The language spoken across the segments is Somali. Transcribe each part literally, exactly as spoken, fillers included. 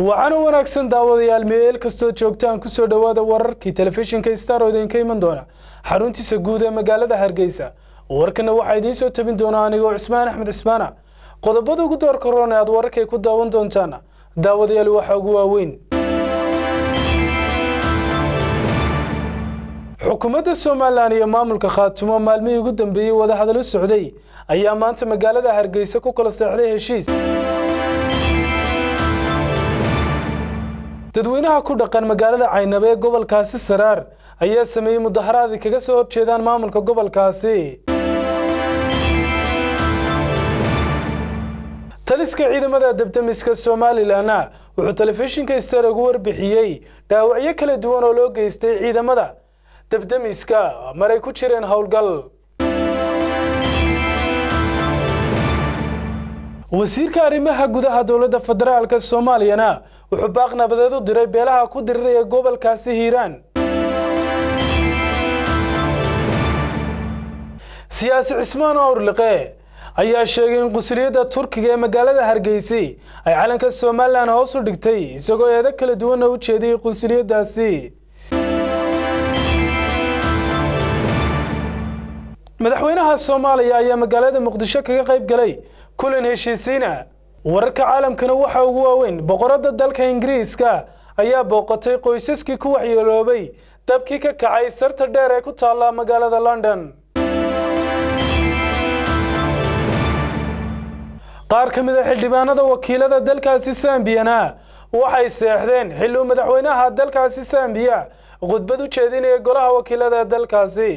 waxaan wanaagsan daawadayaal meel kastoo joogtaan ku soo dhawaada wararkii telefishinka Star oo idinka iman doona xaruntiisa guud ee magaalada Hargeysa warkana waxa idin soo tabin doona anigoo Cusmaan Axmed Cismaana qodobada ugu door korona aad wararkay ku daawan doontaan daawadayaal waxa ugu waaweyn xukuumadda Soomaaliland iyo maamulka Khaatumo maalmihii ugu dambeeyay wada hadal u socday ayaa maanta magaalada Hargeysa ku kala saxday heshiis dadweynaha ku dhaqan magaalada Caynaba ee gobolkaasi Saraar ayaa sameeyay mudaharaad kaga soo horjeedaan maamulka gobolkaasi taliska ciidamada dabdamiska Soomaaliland wuxuu telefishinka Star ugu warbixiyay dhaawacyo kala duwan oo loo geystay ciidamada dabdamiska maray ku jireen howlgal wasiirka arrimaha gudaha dawladda federaalka Soomaaliya wuxuu baaq nabadeed u diray beelaha ku diriraya gobolkaasi Hiiraan siyaasi Cismaan Awrliqe ayaa sheegay in qusuliyadda Turkiga ee magaalada Hargeysa ay calanka Soomaaliland hoos u dhigtay isagoo eedo kala duwan u jeediyay qusuliyaddaasi madaxweynaha Soomaaliya ayaa magaalada Muqdisho kaga qayb galay kulan heshiisiina wararka caalamkana waxa ugu waaweyn boqorada dalka Ingiriiska ayaa booqatay qoysaskii ku waxyeeloobay dabkii ka kacay sarta dheer ee ku taala magaalada London qaar kamid ah xildhibaanada wakiilada dalkaasi Sambiyana waxay seexdeen xilli madaxweynaha dalkaasi Sambiya khudbad u jeedinaya golaha wakiilada dalkaasi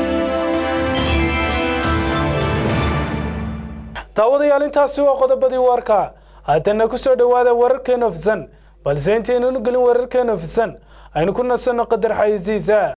daawadayaal intaasi waa qodobadii warka haddana ku soo dhawaada wararkeena ofsan balse intaynanu gelin wararkeena ofsan aynu ku nasanno qadar xayisiisa